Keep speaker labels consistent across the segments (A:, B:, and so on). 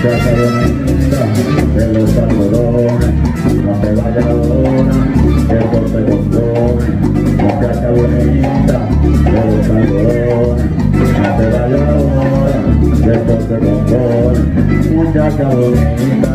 A: muchacha bonita de los algodones, no te vayas ahora, que esto te compone. Muchacha bonita de los algodones, no te vayas ahora, que esto te compone. Muchacha bonita.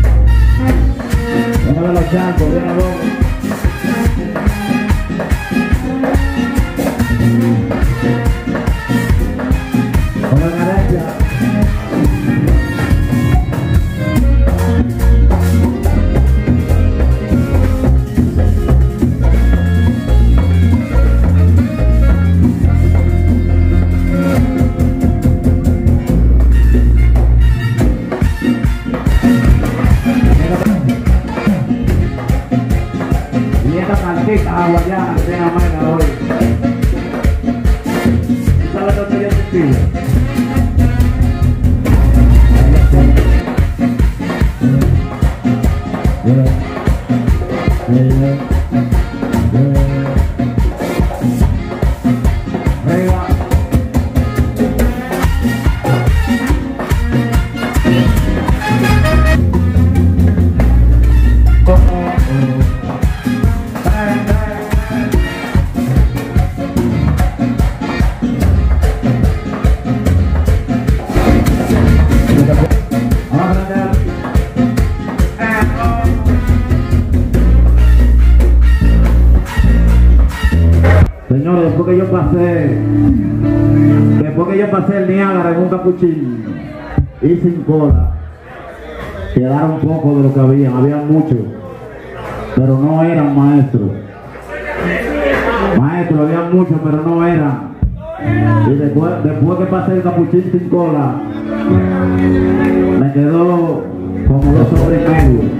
B: Chanco, de la
A: allá, en Amena hoy. ¿Tú sabes lo que yo te pido? Señores, después que yo pasé el Niágara en un capuchín y sin cola, quedaron pocos de lo que había muchos, pero no eran maestros. Maestros, había muchos, pero no eran. Y después que pasé el capuchín sin cola, me quedó como 2 horas y medio.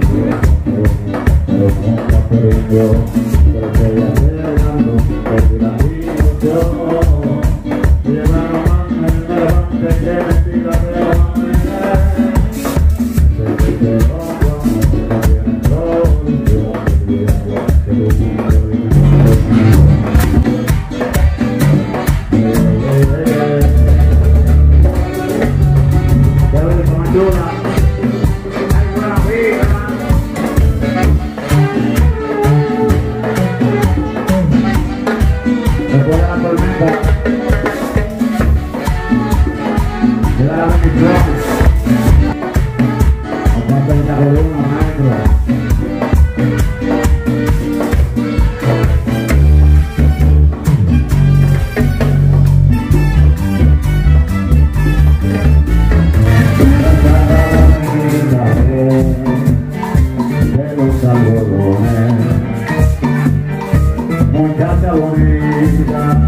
A: Muchacha bonita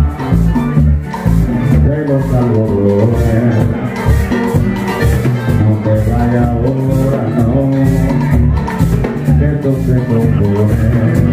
A: de los algodones, no te vaya ahora, no, que esto se compone.